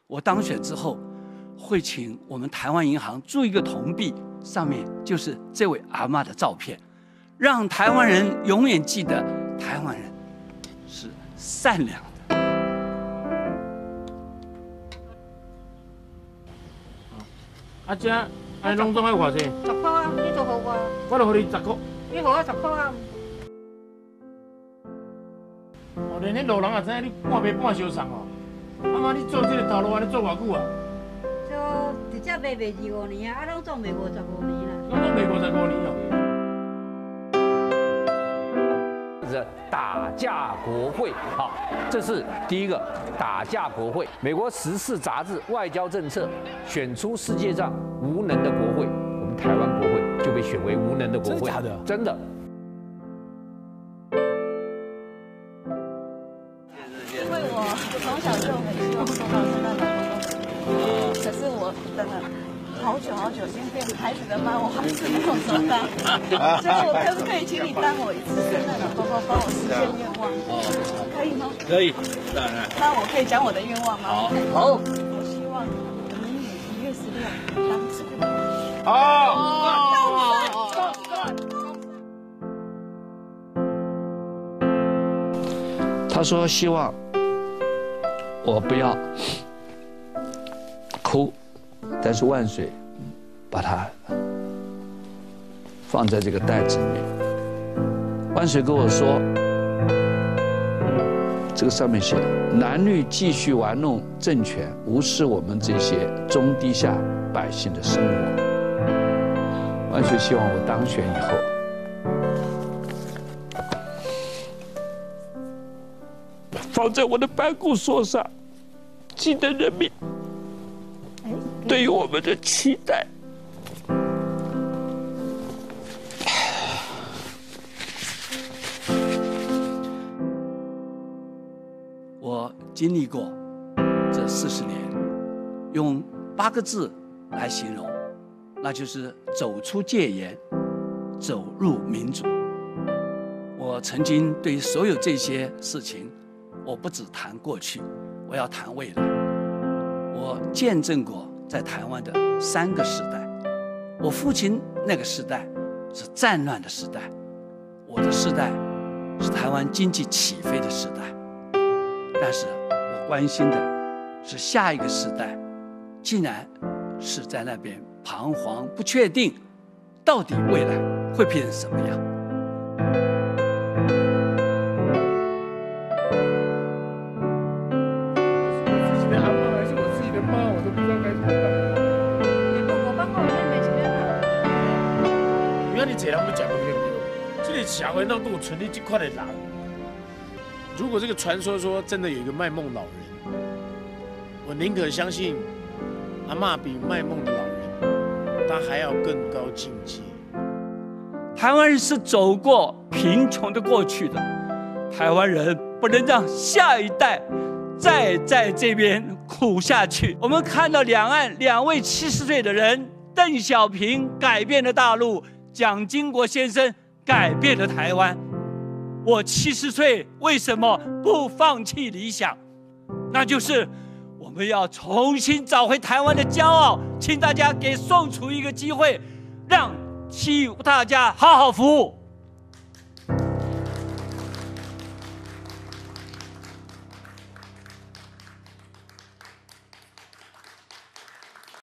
我当选之后，会请我们台湾银行铸一个铜币，上面就是这位阿嬷的照片，让台湾人永远记得台湾人是善良的。 啊，这安拢总要偌济 ？10块啊，你就给我。 我就给你10块。 你给我10块啊。 哦，连迄路人也知影你半卖半相送哦。阿妈，你做这个头路啊，你做偌久啊？ 就直接卖25年啊，拢总卖55年啦。 拢卖55年哦。 打架国会，好，这是第一个打架国会。美国时事杂志《外交政策》选出世界上无能的国会，我们台湾国会就被选为无能的国会。真的假的？真的。 因为我从小就很希望做到现在的工作，可是我等了好久好久，今天孩子的妈我还是没有做到，所以我可不可以请你当我一次圣诞老公公，帮我实现愿望？可以吗？ 可以，当然。 那我可以讲我的愿望吗？ 好。 我希望明年1月16当这个。 他说希望我不要哭，但是万水把它放在这个袋子里面。万水跟我说，这个上面写的蓝绿继续玩弄政权，无视我们这些中低下百姓的生活。万水希望我当选以后，放在我的办公桌上，记得人民对于我们的期待。我经历过这40年，用8个字来形容，那就是走出戒严，走入民主。我曾经对所有这些事情，我不只谈过去，我要谈未来。我见证过在台湾的3个时代，我父亲那个时代是战乱的时代，我的时代是台湾经济起飞的时代。但是我关心的是下一个时代，竟然是在那边彷徨不确定，到底未来会变成什么样？ 这人要讲不对不对？这个社会哪有存你这块的人？如果这个传说说真的有一个卖梦老人，我宁可相信阿嬷比卖梦的老人，他还要更高境界。 台湾人是走过贫穷的过去的，台湾人不能让下一代再在这边苦下去。我们看到两岸2位70岁的人，邓小平改变了大陆，蒋经国先生改变了台湾。我70岁，为什么不放弃理想？那就是我们要重新找回台湾的骄傲。请大家给宋楚瑜一个机会，让大家好好服务。